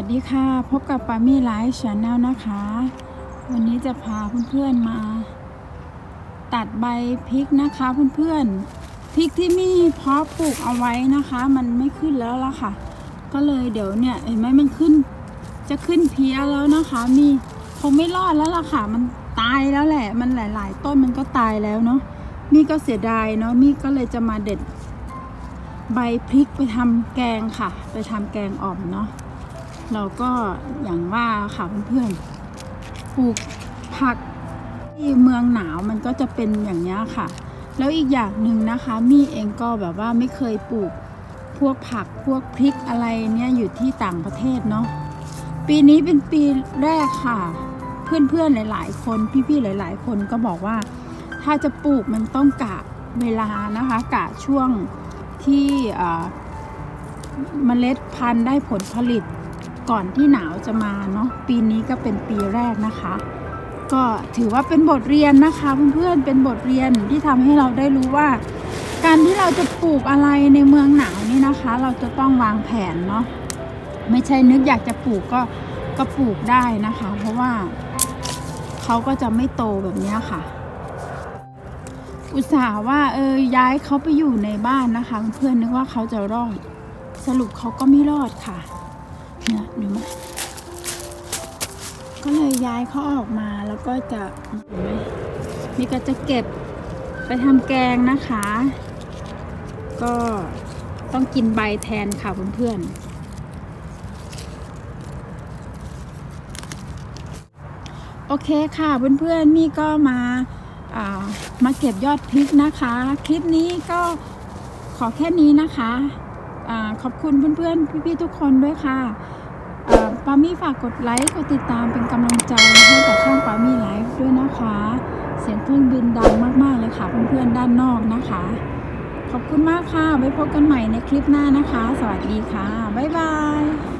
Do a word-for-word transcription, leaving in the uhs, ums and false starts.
ดีค่ะพบกับปามี่ไลฟ์ชาแนลนะคะวันนี้จะพาเพื่อนๆมาตัดใบพริกนะคะเพื่อนๆพริกที่มี่เพาะปลูกเอาไว้นะคะมันไม่ขึ้นแล้วล่ะค่ะก็เลยเดี๋ยวเนี่ยเห็นไหมมันขึ้นจะขึ้นเพี้ยแล้วนะคะมีคงไม่รอดแล้วล่ะค่ะมันตายแล้วแหละมันหลายๆต้นมันก็ตายแล้วเนาะมี่ก็เสียดายเนาะมี่ก็เลยจะมาเด็ดใบพริกไปทำแกงค่ะไปทำแกงอ่อมเนาะเราก็อย่างว่าค่ะเพื่อนๆปลูกผักที่เมืองหนาวมันก็จะเป็นอย่างนี้ค่ะแล้วอีกอย่างหนึ่งนะคะมี่เองก็แบบว่าไม่เคยปลูกพวกผักพวกพริกอะไรเนี่ยอยู่ที่ต่างประเทศเนาะปีนี้เป็นปีแรกค่ะเพื่อนๆหลายๆคนพี่ๆหลายๆคนก็บอกว่าถ้าจะปลูกมันต้องกะเวลานะคะกะช่วงที่เมล็ดพันธุ์ได้ผลผลิตก่อนที่หนาวจะมาเนาะปีนี้ก็เป็นปีแรกนะคะก็ถือว่าเป็นบทเรียนนะคะเพื่อนๆเป็นบทเรียนที่ทำให้เราได้รู้ว่าการที่เราจะปลูกอะไรในเมืองหนาวนี่นะคะเราจะต้องวางแผนเนาะไม่ใช่นึกอยากจะปลูกก็ก็ปลูกได้นะคะเพราะว่าเขาก็จะไม่โตแบบนี้ค่ะอุตส่าห์ว่าเออย้ายเขาไปอยู่ในบ้านนะคะเพื่อนนึกว่าเขาจะรอดสรุปเขาก็ไม่รอดค่ะเนี่ยดูไหมก็เลยย้ายเขาออกมาแล้วก็จะเห็นไหมมีก็จะเก็บไปทำแกงนะคะก็ต้องกินใบแทนค่ะเพื่อนๆโอเคค่ะเพื่อนๆมี่ก็มาอ่ามาเก็บยอดพริกนะคะคลิปนี้ก็ขอแค่นี้นะคะอ่าขอบคุณเพื่อนๆพี่ๆทุกคนด้วยค่ะปามี่ฝากกดไลค์กดติดตามเป็นกำลังใจให้กับช่องปามี่ไลฟ์ด้วยนะคะเสียงเครื่องบินดังมากๆเลยค่ะเพื่อนๆด้านนอกนะคะขอบคุณมากค่ะไว้พบกันใหม่ในคลิปหน้านะคะสวัสดีค่ะบ๊ายบาย